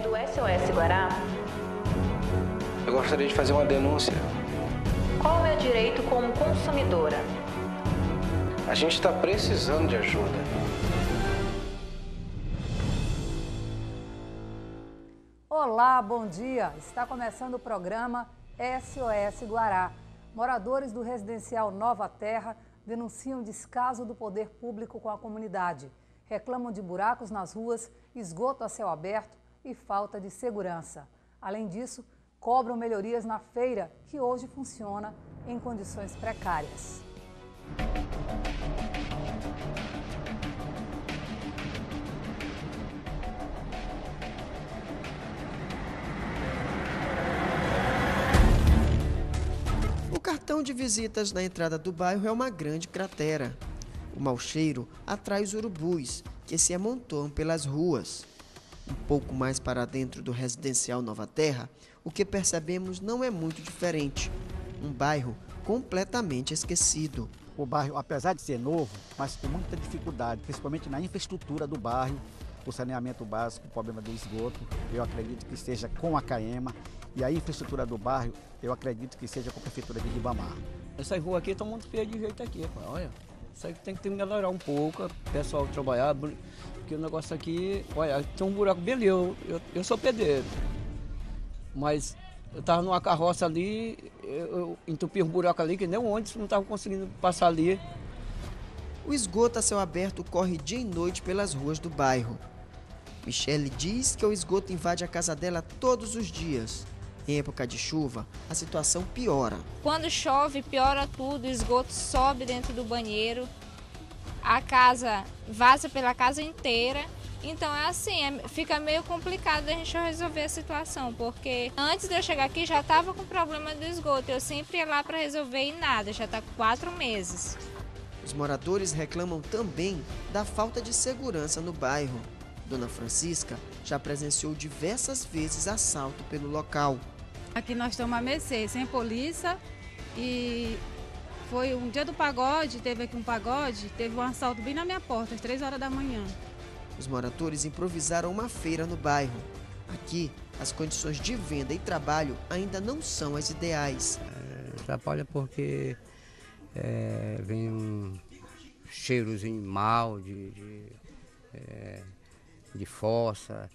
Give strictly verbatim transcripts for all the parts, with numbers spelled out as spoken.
do S O S Guará? Eu gostaria de fazer uma denúncia. Qual é o meu direito como consumidora? A gente está precisando de ajuda. Olá, bom dia. Está começando o programa S O S Guará. Moradores do residencial Nova Terra denunciam descaso do poder público com a comunidade. Reclamam de buracos nas ruas, esgoto a céu aberto e falta de segurança. Além disso, cobram melhorias na feira, que hoje funciona em condições precárias. O cartão de visitas na entrada do bairro é uma grande cratera. O mau cheiro atrai os urubus, que se amontoam pelas ruas. Um pouco mais para dentro do residencial Nova Terra, o que percebemos não é muito diferente. Um bairro completamente esquecido. O bairro, apesar de ser novo, mas com muita dificuldade, principalmente na infraestrutura do bairro, o saneamento básico, o problema do esgoto, eu acredito que seja com a CAEMA, e a infraestrutura do bairro, eu acredito que seja com a Prefeitura de Ribamar. Essas ruas aqui estão muito feias de jeito aqui, pô. Olha, isso aí tem que melhorar um pouco, o pessoal trabalhar, porque o negócio aqui, olha, tem um buraco bem ali, eu, eu, eu sou pedreiro, mas eu estava numa carroça ali, eu, eu entupi um buraco ali, que nem o ônibus não estava conseguindo passar ali. O esgoto a céu aberto corre dia e noite pelas ruas do bairro. Michele diz que o esgoto invade a casa dela todos os dias. Em época de chuva, a situação piora. Quando chove, piora tudo, o esgoto sobe dentro do banheiro, a casa vaza pela casa inteira. Então é assim, é, fica meio complicado a gente resolver a situação, porque antes de eu chegar aqui já estava com problema do esgoto, eu sempre ia lá para resolver e nada, já está com quatro meses. Os moradores reclamam também da falta de segurança no bairro. Dona Francisca já presenciou diversas vezes assalto pelo local. Aqui nós estamos a mercê, sem polícia, e foi um dia do pagode, teve aqui um pagode, teve um assalto bem na minha porta, às três horas da manhã. Os moradores improvisaram uma feira no bairro. Aqui, as condições de venda e trabalho ainda não são as ideais. É, atrapalha porque é, vem um cheirozinho mal de, de, é, de fossa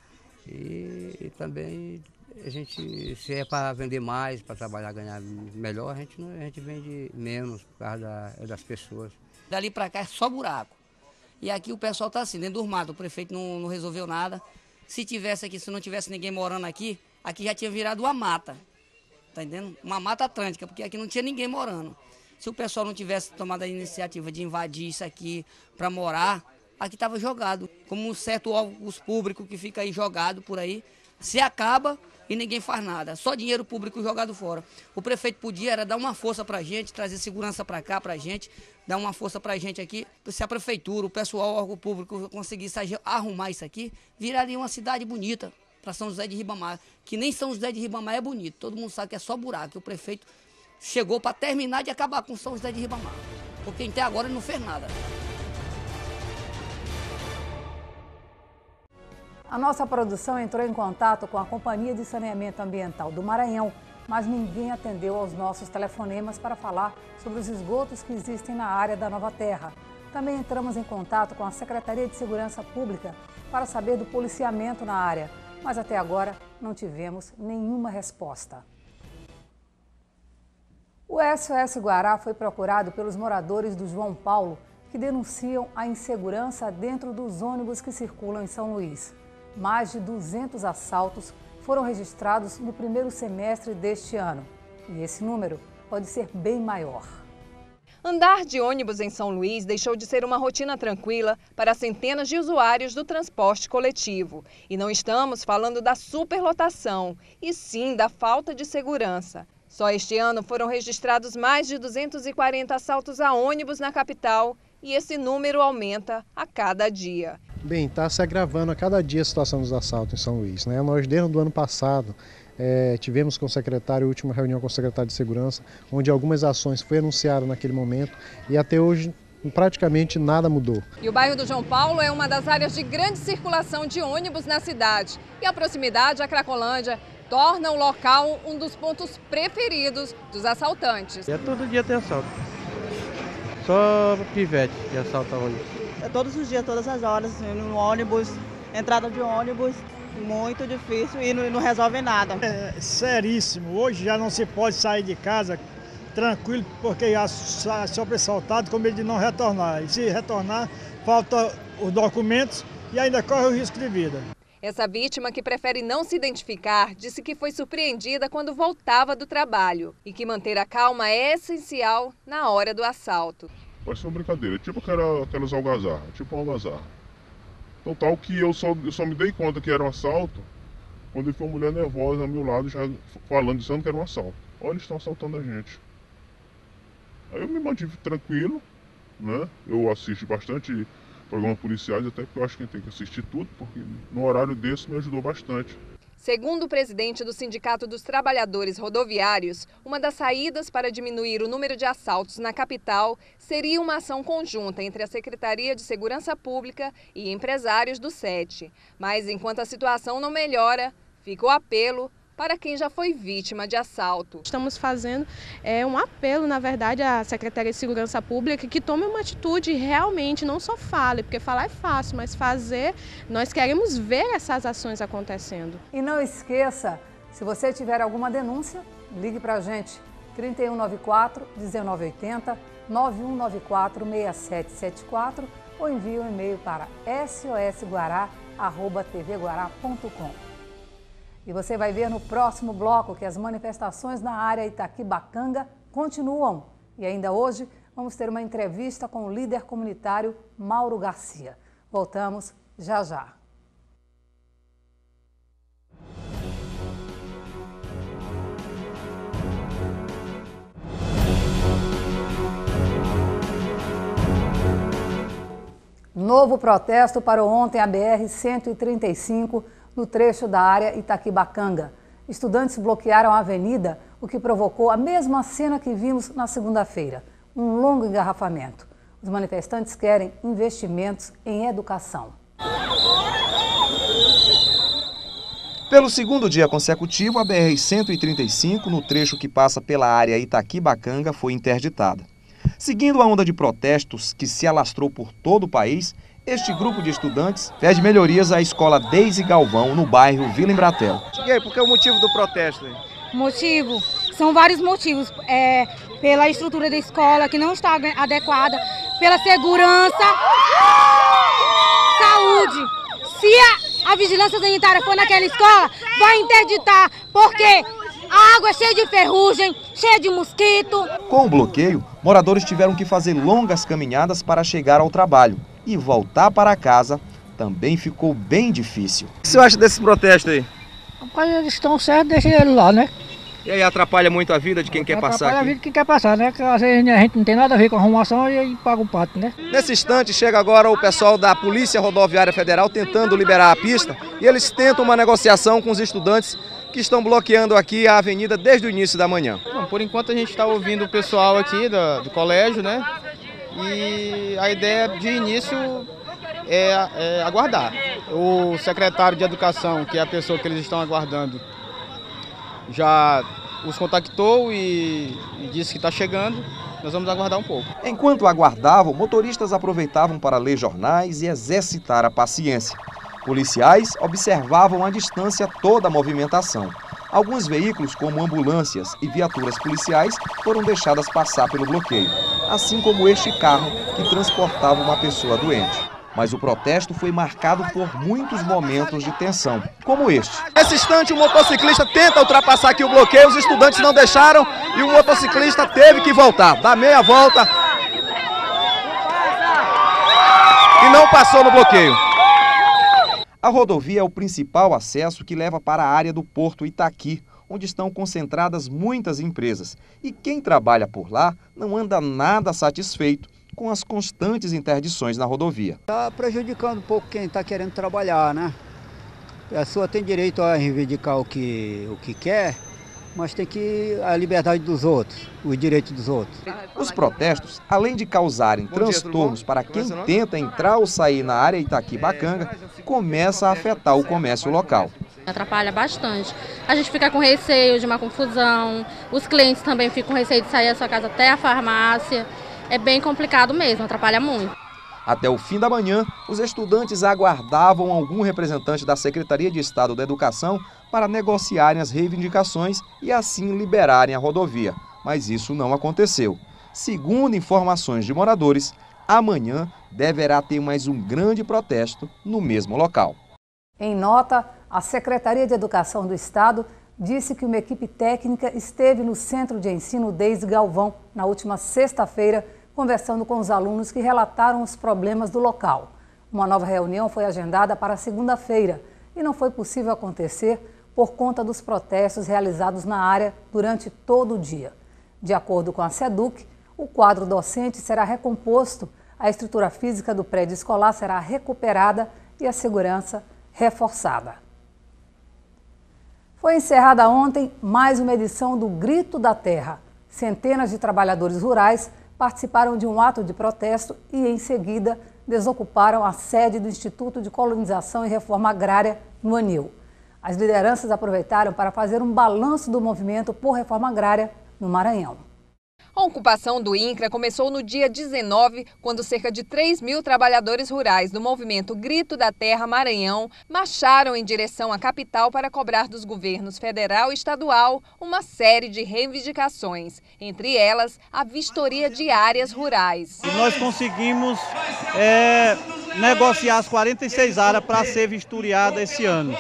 e, e também a gente, se é para vender mais, para trabalhar, ganhar melhor, a gente, não, a gente vende menos por causa da, das pessoas. Dali para cá é só buraco. E aqui o pessoal está assim, dentro do mato, o prefeito não, não resolveu nada. Se tivesse aqui, se não tivesse ninguém morando aqui, aqui já tinha virado uma mata, tá entendendo? Uma mata atlântica, porque aqui não tinha ninguém morando. Se o pessoal não tivesse tomado a iniciativa de invadir isso aqui para morar, aqui estava jogado. Como um certo órgão público que fica aí jogado por aí, se acaba e ninguém faz nada, só dinheiro público jogado fora. O prefeito podia era dar uma força para a gente, trazer segurança para cá para a gente, dar uma força para a gente aqui. Se a prefeitura, o pessoal, o órgão público conseguisse arrumar isso aqui, viraria uma cidade bonita para São José de Ribamar, que nem São José de Ribamar é bonito, todo mundo sabe que é só buraco, e o prefeito chegou para terminar de acabar com São José de Ribamar, porque até agora ele não fez nada. A nossa produção entrou em contato com a Companhia de Saneamento Ambiental do Maranhão, mas ninguém atendeu aos nossos telefonemas para falar sobre os esgotos que existem na área da Nova Terra. Também entramos em contato com a Secretaria de Segurança Pública para saber do policiamento na área, mas até agora não tivemos nenhuma resposta. O S O S Guará foi procurado pelos moradores do João Paulo, que denunciam a insegurança dentro dos ônibus que circulam em São Luís. Mais de duzentos assaltos foram registrados no primeiro semestre deste ano. E esse número pode ser bem maior. Andar de ônibus em São Luís deixou de ser uma rotina tranquila para centenas de usuários do transporte coletivo. E não estamos falando da superlotação, e sim da falta de segurança. Só este ano foram registrados mais de duzentos e quarenta assaltos a ônibus na capital, e esse número aumenta a cada dia. Bem, está se agravando a cada dia a situação dos assaltos em São Luís, né? Nós, desde o ano passado, é, tivemos com o secretário, a última reunião com o secretário de Segurança, onde algumas ações foram anunciadas naquele momento e até hoje praticamente nada mudou. E o bairro do João Paulo é uma das áreas de grande circulação de ônibus na cidade. E a proximidade à Cracolândia torna o local um dos pontos preferidos dos assaltantes. É todo dia tem assalto. Só pivete que assalta ônibus. É todos os dias, todas as horas, no ônibus, entrada de ônibus, muito difícil e não, não resolve nada. É seríssimo. Hoje já não se pode sair de casa tranquilo porque já sobressaltado com medo de não retornar. E se retornar, falta os documentos e ainda corre o risco de vida. Essa vítima, que prefere não se identificar, disse que foi surpreendida quando voltava do trabalho e que manter a calma é essencial na hora do assalto. Pode ser uma brincadeira, tipo aquela, aquelas algazarras, tipo uma algazarra. Então tal que eu só, eu só me dei conta que era um assalto quando foi uma mulher nervosa ao meu lado já falando, dizendo que era um assalto. Olha, eles estão assaltando a gente. Aí eu me mantive tranquilo, né? Eu assisto bastante programas policiais, até porque eu acho que tem que assistir tudo, porque no horário desse me ajudou bastante. Segundo o presidente do Sindicato dos Trabalhadores Rodoviários, uma das saídas para diminuir o número de assaltos na capital seria uma ação conjunta entre a Secretaria de Segurança Pública e empresários do SET. Mas enquanto a situação não melhora, fica o apelo para quem já foi vítima de assalto. Estamos fazendo é, um apelo, na verdade, à Secretaria de Segurança Pública que tome uma atitude realmente, não só fale, porque falar é fácil, mas fazer, nós queremos ver essas ações acontecendo. E não esqueça, se você tiver alguma denúncia, ligue para a gente, trinta e um noventa e quatro, dezenove oitenta, nove um nove quatro, seis sete sete quatro ou envie um e-mail para s o s guará arroba t v guará ponto com. E você vai ver no próximo bloco que as manifestações na área Itaquibacanga continuam. E ainda hoje vamos ter uma entrevista com o líder comunitário Mauro Garcia. Voltamos já já. Novo protesto parou ontem a B R cento e trinta e cinco no trecho da área Itaquibacanga. Estudantes bloquearam a avenida, o que provocou a mesma cena que vimos na segunda-feira, um longo engarrafamento. Os manifestantes querem investimentos em educação. Pelo segundo dia consecutivo, a B R cento e trinta e cinco, no trecho que passa pela área Itaquibacanga, foi interditada. Seguindo a onda de protestos que se alastrou por todo o país, este grupo de estudantes pede melhorias à escola Deise Galvão, no bairro Vila Embratel. E aí, por que o motivo do protesto? Aí? Motivo? São vários motivos. É, pela estrutura da escola, que não está adequada, pela segurança, saúde. Se a, a vigilância sanitária for naquela escola, vai interditar, porque a água é cheia de ferrugem, cheia de mosquito. Com o bloqueio, moradores tiveram que fazer longas caminhadas para chegar ao trabalho. E voltar para casa também ficou bem difícil. O que você acha desse protesto aí? Rapaz, eles estão certos, deixa eles lá, né? E aí atrapalha muito a vida de quem quer passar aqui? Atrapalha a vida de quem quer passar, né? Porque às vezes a gente não tem nada a ver com a arrumação e aí paga o pato, né? Nesse instante chega agora o pessoal da Polícia Rodoviária Federal tentando liberar a pista e eles tentam uma negociação com os estudantes que estão bloqueando aqui a avenida desde o início da manhã. Bom, por enquanto a gente está ouvindo o pessoal aqui do, do colégio, né? E a ideia de início é, é aguardar. O secretário de Educação, que é a pessoa que eles estão aguardando, já os contactou e, e disse que está chegando. Nós vamos aguardar um pouco. Enquanto aguardavam, motoristas aproveitavam para ler jornais e exercitar a paciência. Policiais observavam à distância toda a movimentação. Alguns veículos, como ambulâncias e viaturas policiais, foram deixadas passar pelo bloqueio, assim como este carro que transportava uma pessoa doente. Mas o protesto foi marcado por muitos momentos de tensão, como este. Nesse instante, o motociclista tenta ultrapassar aqui o bloqueio, os estudantes não deixaram e o motociclista teve que voltar, dar meia volta e não passou no bloqueio. A rodovia é o principal acesso que leva para a área do Porto Itaqui, onde estão concentradas muitas empresas. E quem trabalha por lá não anda nada satisfeito com as constantes interdições na rodovia. Está prejudicando um pouco quem está querendo trabalhar, né? A pessoa tem direito a reivindicar o que, o que quer mas tem que a liberdade dos outros, os direitos dos outros. Os protestos, além de causarem transtornos para quem tenta entrar ou sair na área Itaquibacanga, começa a afetar o comércio local. Atrapalha bastante. A gente fica com receio de uma confusão, os clientes também ficam com receio de sair da sua casa até a farmácia. É bem complicado mesmo, atrapalha muito. Até o fim da manhã, os estudantes aguardavam algum representante da Secretaria de Estado da Educação para negociarem as reivindicações e assim liberarem a rodovia. Mas isso não aconteceu. Segundo informações de moradores, amanhã deverá ter mais um grande protesto no mesmo local. Em nota, a Secretaria de Educação do Estado disse que uma equipe técnica esteve no Centro de Ensino Deise Galvão na última sexta-feira, conversando com os alunos que relataram os problemas do local. Uma nova reunião foi agendada para segunda-feira e não foi possível acontecer por conta dos protestos realizados na área durante todo o dia. De acordo com a SEDUC, o quadro docente será recomposto, a estrutura física do prédio escolar será recuperada e a segurança reforçada. Foi encerrada ontem mais uma edição do Grito da Terra. Centenas de trabalhadores rurais participaram de um ato de protesto e, em seguida, desocuparam a sede do Instituto de Colonização e Reforma Agrária, no Anil. As lideranças aproveitaram para fazer um balanço do movimento por reforma agrária no Maranhão. A ocupação do INCRA começou no dia dezenove, quando cerca de três mil trabalhadores rurais do movimento Grito da Terra Maranhão marcharam em direção à capital para cobrar dos governos federal e estadual uma série de reivindicações, entre elas a vistoria de áreas rurais. E nós conseguimos é, negociar as quarenta e seis áreas para ser vistoriada esse ano.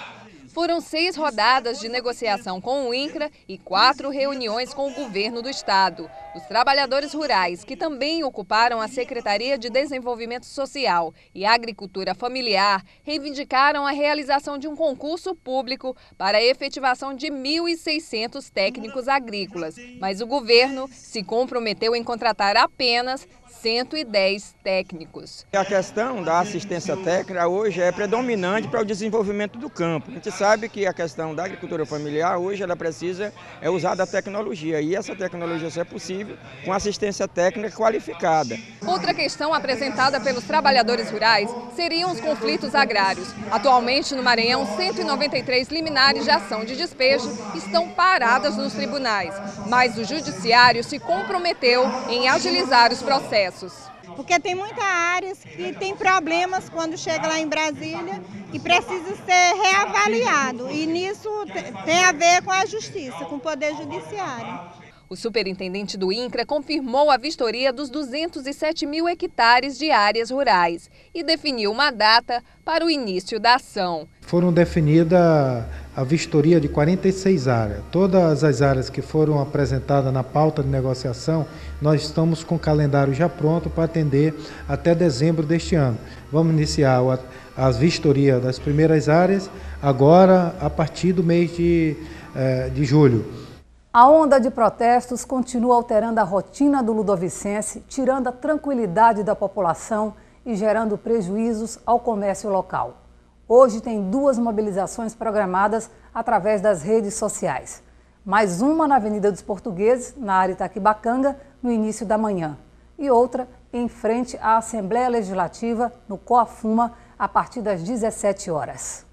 Foram seis rodadas de negociação com o INCRA e quatro reuniões com o governo do estado. Os trabalhadores rurais, que também ocuparam a Secretaria de Desenvolvimento Social e Agricultura Familiar, reivindicaram a realização de um concurso público para a efetivação de mil e seiscentos técnicos agrícolas. Mas o governo se comprometeu em contratar apenas cento e dez técnicos. A questão da assistência técnica hoje é predominante para o desenvolvimento do campo. A gente sabe que a questão da agricultura familiar hoje ela precisa é usar da tecnologia e essa tecnologia só é possível com assistência técnica qualificada. Outra questão apresentada pelos trabalhadores rurais seriam os conflitos agrários. Atualmente no Maranhão, cento e noventa e três liminares de ação de despejo estão paradas nos tribunais, mas o judiciário se comprometeu em agilizar os processos. Porque tem muitas áreas que tem problemas quando chega lá em Brasília e precisa ser reavaliado. E nisso tem a ver com a justiça, com o Poder Judiciário. O superintendente do INCRA confirmou a vistoria dos duzentos e sete mil hectares de áreas rurais e definiu uma data para o início da ação. Foram definidas a vistoria de quarenta e seis áreas. Todas as áreas que foram apresentadas na pauta de negociação, nós estamos com o calendário já pronto para atender até dezembro deste ano. Vamos iniciar as vistorias das primeiras áreas agora a partir do mês de, de julho. A onda de protestos continua alterando a rotina do ludovicense, tirando a tranquilidade da população e gerando prejuízos ao comércio local. Hoje tem duas mobilizações programadas através das redes sociais. Mais uma na Avenida dos Portugueses, na área Itaquibacanga, no início da manhã. E outra em frente à Assembleia Legislativa, no Coafuma, a partir das dezessete horas.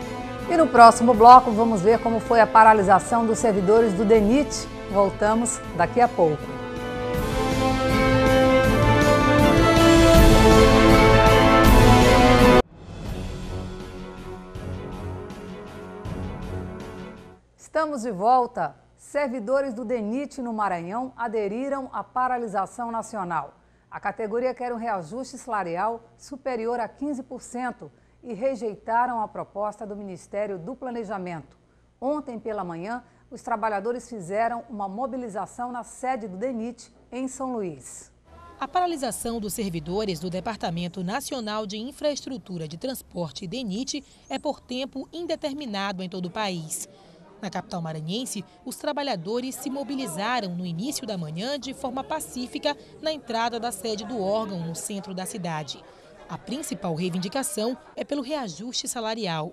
E no próximo bloco vamos ver como foi a paralisação dos servidores do DENIT. Voltamos daqui a pouco. Estamos de volta. Servidores do DENIT no Maranhão aderiram à paralisação nacional. A categoria quer um reajuste salarial superior a quinze por cento e rejeitaram a proposta do Ministério do Planejamento. Ontem pela manhã, os trabalhadores fizeram uma mobilização na sede do DENIT em São Luís. A paralisação dos servidores do Departamento Nacional de Infraestrutura de Transporte, DENIT, é por tempo indeterminado em todo o país. Na capital maranhense, os trabalhadores se mobilizaram no início da manhã de forma pacífica na entrada da sede do órgão no centro da cidade. A principal reivindicação é pelo reajuste salarial.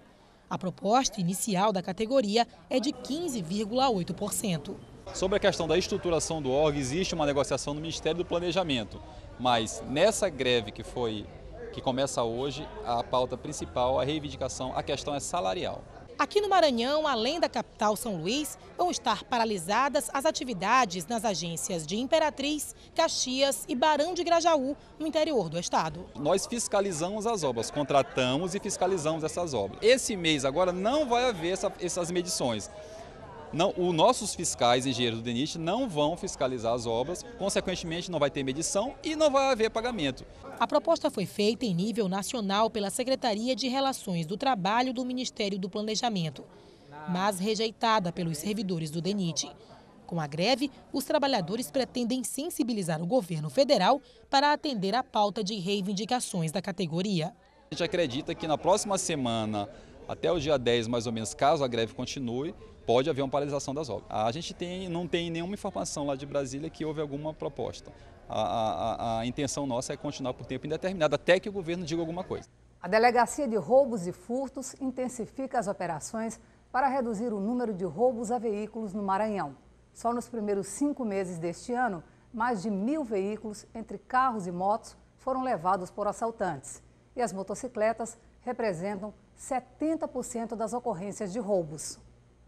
A proposta inicial da categoria é de quinze vírgula oito por cento. Sobre a questão da estruturação do órgão, existe uma negociação no Ministério do Planejamento, mas nessa greve que foi, que começa hoje, a pauta principal, a reivindicação, a questão é salarial. Aqui no Maranhão, além da capital São Luís, vão estar paralisadas as atividades nas agências de Imperatriz, Caxias e Barão de Grajaú, no interior do estado. Nós fiscalizamos as obras, contratamos e fiscalizamos essas obras. Esse mês agora não vai haver essa, essas medições. Não, os nossos fiscais, engenheiros do DENIT, não vão fiscalizar as obras, consequentemente não vai ter medição e não vai haver pagamento. A proposta foi feita em nível nacional pela Secretaria de Relações do Trabalho do Ministério do Planejamento, mas rejeitada pelos servidores do DENIT. Com a greve, os trabalhadores pretendem sensibilizar o governo federal para atender à pauta de reivindicações da categoria. A gente acredita que na próxima semana, até o dia dez mais ou menos, caso a greve continue, pode haver uma paralisação das obras. A gente tem, não tem nenhuma informação lá de Brasília que houve alguma proposta. A, a, a intenção nossa é continuar por tempo indeterminado, até que o governo diga alguma coisa. A Delegacia de Roubos e Furtos intensifica as operações para reduzir o número de roubos a veículos no Maranhão. Só nos primeiros cinco meses deste ano, mais de mil veículos, entre carros e motos, foram levados por assaltantes. E as motocicletas representam setenta por cento das ocorrências de roubos.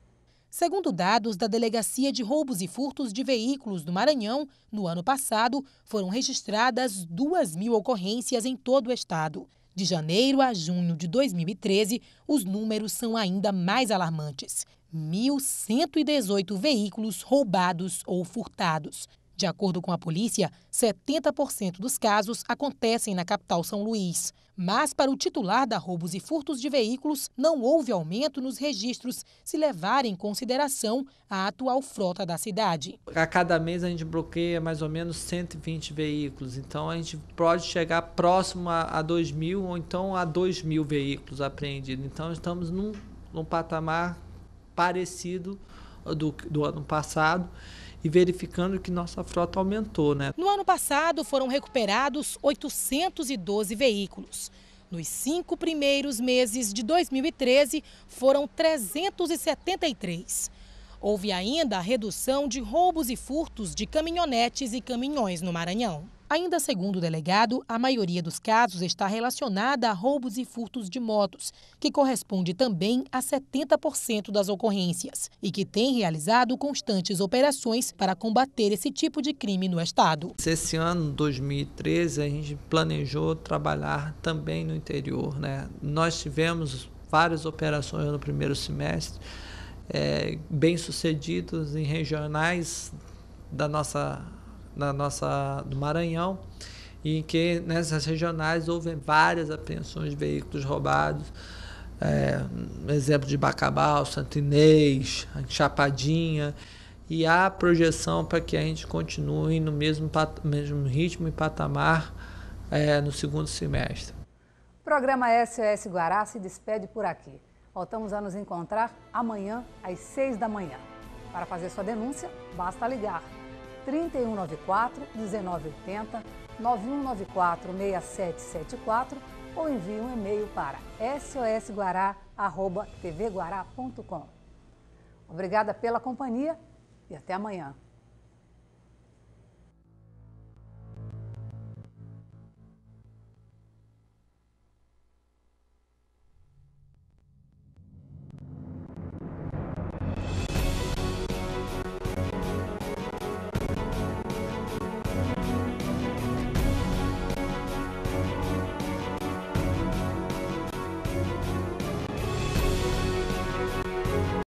Segundo dados da Delegacia de Roubos e Furtos de Veículos do Maranhão, no ano passado foram registradas duas mil ocorrências em todo o estado. De janeiro a junho de dois mil e treze, os números são ainda mais alarmantes. mil cento e dezoito veículos roubados ou furtados. De acordo com a polícia, setenta por cento dos casos acontecem na capital São Luís. Mas, para o titular da Roubos e Furtos de Veículos, não houve aumento nos registros se levar em consideração a atual frota da cidade. A cada mês a gente bloqueia mais ou menos cento e vinte veículos, então a gente pode chegar próximo a dois mil ou então a dois mil veículos apreendidos. Então estamos num, num patamar parecido do, do ano passado, e verificando que nossa frota aumentou, né? No ano passado foram recuperados oitocentos e doze veículos. Nos cinco primeiros meses de dois mil e treze foram trezentos e setenta e três. Houve ainda a redução de roubos e furtos de caminhonetes e caminhões no Maranhão. Ainda segundo o delegado, a maioria dos casos está relacionada a roubos e furtos de motos, que corresponde também a setenta por cento das ocorrências, e que tem realizado constantes operações para combater esse tipo de crime no estado. Esse ano, dois mil e treze, a gente planejou trabalhar também no interior, né? Nós tivemos várias operações no primeiro semestre, é, bem sucedidas em regionais da nossa na nossa, do Maranhão, em que nessas regionais houve várias apreensões de veículos roubados, é, exemplo de Bacabal, Santo Inês, Chapadinha, e há projeção para que a gente continue no mesmo, mesmo ritmo e patamar é, no segundo semestre. O programa S O S Guará se despede por aqui. Voltamos a nos encontrar amanhã às seis da manhã. Para fazer sua denúncia, basta ligar trinta e um noventa e quatro, dezenove oitenta, nove um nove quatro, seis sete sete quatro ou envie um e-mail para s o s guará arroba t v guará ponto com. Obrigada pela companhia e até amanhã.